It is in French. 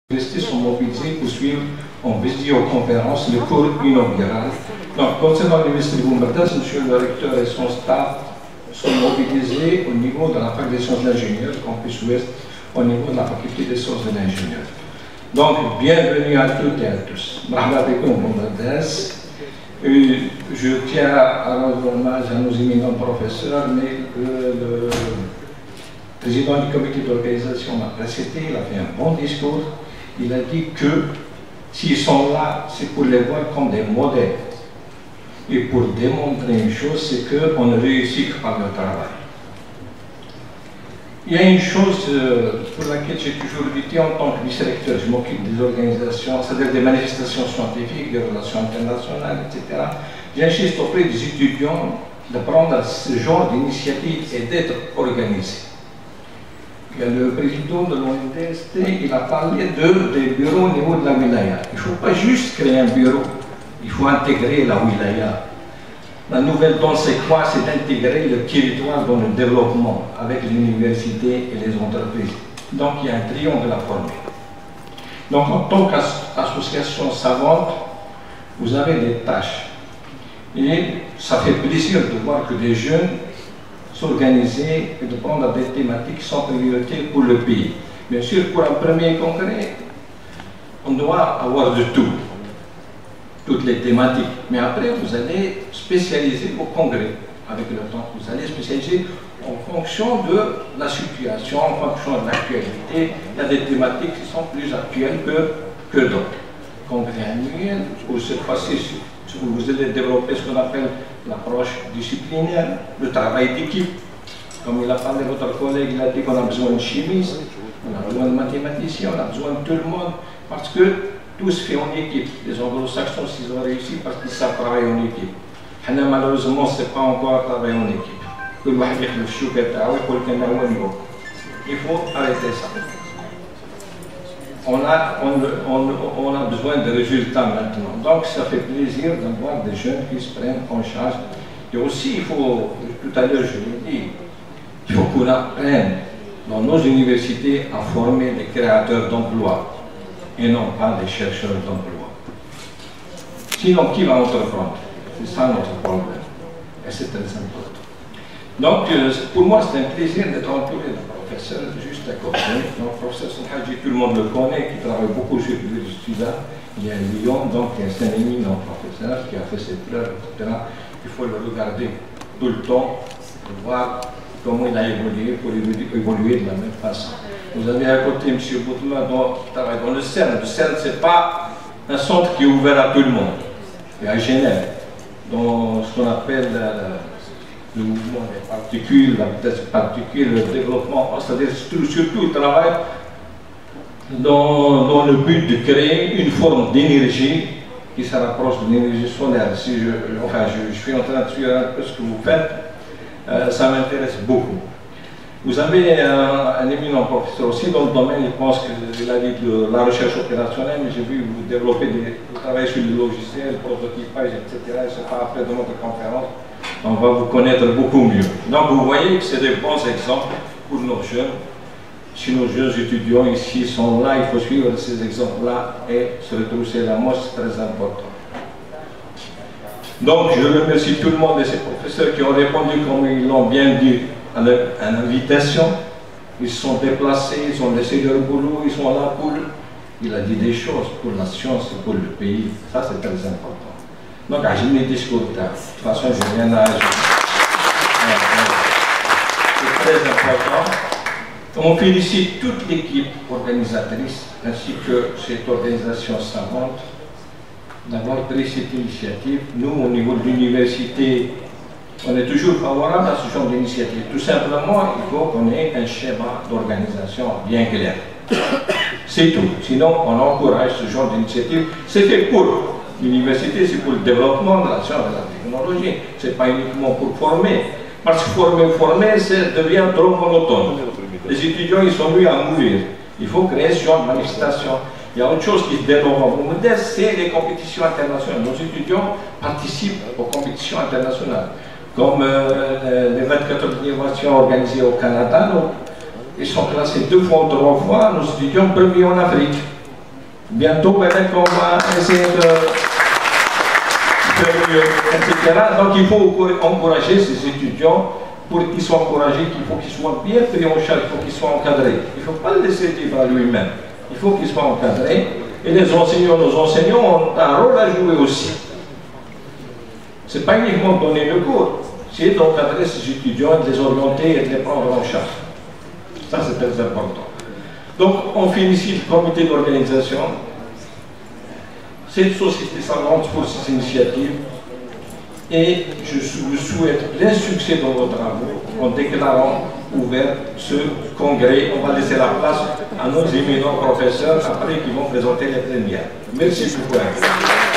universités sont mobilisées pour suivre en visioconférence le cours inaugural. Donc, concernant l'université de Boumbata, monsieur le recteur et son staff sont mobilisés au niveau de la faculté des sciences de l'ingénieur, campus ouest, au niveau de la faculté des sciences de l'ingénieur. Donc, bienvenue à toutes et à tous. Je tiens à rendre hommage à nos éminents professeurs, mais le président du comité d'organisation m'a précédé, il a fait un bon discours. Il a dit que s'ils sont là, c'est pour les voir comme des modèles. Et pour démontrer une chose, c'est qu'on ne réussit que par le travail. Il y a une chose pour laquelle j'ai toujours lutté en tant que vice-recteur, je m'occupe des organisations, c'est-à-dire des manifestations scientifiques, des relations internationales, etc. J'insiste auprès des étudiants de prendre ce genre d'initiative et d'être organisés. Il y a le président de l'ONDST, il a parlé des bureaux au niveau de la wilaya. Il ne faut pas juste créer un bureau, il faut intégrer la wilaya. La nouvelle donne, c'est quoi? C'est d'intégrer le territoire dans le développement avec l'université et les entreprises. Donc il y a un triangle à former. Donc en tant qu'association savante, vous avez des tâches. Et ça fait plaisir de voir que des jeunes s'organiser et de prendre des thématiques qui sont prioritaires pour le pays. Bien sûr, pour un premier congrès, on doit avoir de tout, toutes les thématiques. Mais après, vous allez spécialiser au congrès avec le temps. Vous allez spécialiser en fonction de la situation, en fonction de l'actualité. Il y a des thématiques qui sont plus actuelles que d'autres. Congrès annuel, pour cette fois-ci, vous allez développer ce qu'on appelle l'approche disciplinaire, le travail d'équipe. Comme il a parlé votre collègue, il a dit qu'on a besoin de chimistes, on a besoin de mathématiciens, on a besoin de tout le monde, parce que tout se fait en équipe. Les anglo-saxons, s'ils ont réussi, parce qu'ils savent travailler en équipe. Malheureusement, ce n'est pas encore travailler en équipe. Il faut arrêter ça. On a besoin de résultats maintenant. Donc ça fait plaisir d'avoir des jeunes qui se prennent en charge. Et aussi, il faut, tout à l'heure je l'ai dit, il faut qu'on apprenne dans nos universités à former des créateurs d'emplois et non pas des chercheurs d'emplois. Sinon, qui va entreprendre? C'est ça notre problème. Et c'est très important. Donc, pour moi, c'est un plaisir d'être entouré de professeurs juste à côté. Donc, professeur Hadji, tout le monde le connaît, qui travaille beaucoup sur le studia. Il y a Lyon, donc c'est un éminent professeur qui a fait ses preuves, etc. Il faut le regarder tout le temps pour voir comment il a évolué, pour évoluer de la même façon. Vous avez à côté M. Boutma qui travaille dans le CERN. Le CERN, ce n'est pas un centre qui est ouvert à tout le monde. Il y a Genève, dans ce qu'on appelle le mouvement des particules, la vitesse des particules, le développement, c'est-à-dire surtout il travaille dans le but de créer une forme d'énergie qui se rapproche de l'énergie solaire. Si je suis en train de suivre un peu ce que vous faites, ça m'intéresse beaucoup. Vous avez un éminent professeur aussi dans le domaine, je pense qu'il a dit de la recherche opérationnelle, mais j'ai vu vous développer, vous travaillez sur le logiciel, le prototypage, etc. Et c'est pas après de notre conférence, on va vous connaître beaucoup mieux. Donc vous voyez que c'est des bons exemples pour nos jeunes. Si nos jeunes étudiants ici sont là, il faut suivre ces exemples-là et se retrousser la manche, c'est très important. Donc je remercie tout le monde et ces professeurs qui ont répondu comme ils l'ont bien dit à l'invitation. Ils se sont déplacés, ils ont laissé leur boulot, ils sont là pour... Il a dit des choses pour la science et pour le pays. Ça c'est très important. Donc j'ai mis des discours de toute façon, je n'ai rien à ajouter. C'est très important. On félicite toute l'équipe organisatrice ainsi que cette organisation savante d'avoir pris cette initiative. Nous, au niveau de l'université, on est toujours favorable à ce genre d'initiative. Tout simplement, il faut qu'on ait un schéma d'organisation bien clair. C'est tout. Sinon, on encourage ce genre d'initiative. C'est fait pour l'université, c'est pour le développement de la science et de la technologie. Ce n'est pas uniquement pour former. Parce que former, ça devient trop monotone. Les étudiants, ils sont venus à mourir. Il faut créer ce genre de manifestation. Il y a autre chose qui se développe en Bangladesh, c'est les compétitions internationales. Nos étudiants participent aux compétitions internationales. Comme les 24 innovations organisées au Canada, ils sont classés 2 fois ou 3 fois, nos étudiants premiers en Afrique. Bientôt, peut-être qu'on va essayer de faire mieux, etc. Donc il faut encourager ces étudiants. Pour qu'ils soient encouragés, il faut qu'ils soient bien pris en charge, il faut qu'ils soient encadrés. Il ne faut pas le laisser vivre à lui-même. Il faut qu'ils soient encadrés. Et les enseignants, nos enseignants ont un rôle à jouer aussi. Ce n'est pas uniquement donner le cours, c'est d'encadrer ces étudiants, de les orienter et de les prendre en charge. Ça, c'est très important. Donc, on félicite le comité d'organisation. Cette société savante pour ces initiatives. Et je vous souhaite plein succès dans vos travaux en déclarant ouvert ce congrès. On va laisser la place à nos éminents professeurs après qui vont présenter les premières. Merci beaucoup.